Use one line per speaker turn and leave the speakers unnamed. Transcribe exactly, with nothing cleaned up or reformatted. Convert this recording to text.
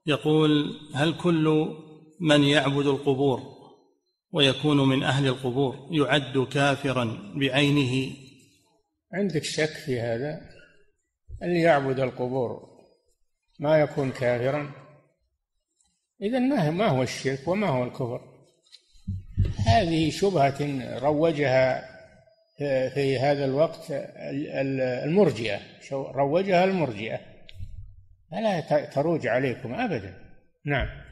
يقول: هل كل من يعبد القبور ويكون من أهل القبور يعد كافرا بعينه؟
عندك شك في هذا؟ اللي يعبد القبور ما يكون كافرا؟ إذن ما هو الشرك وما هو الكفر؟ هذه شبهة روجها في هذا الوقت المرجئة، روجها المرجئة، فلا تروج عليكم أبدا. نعم.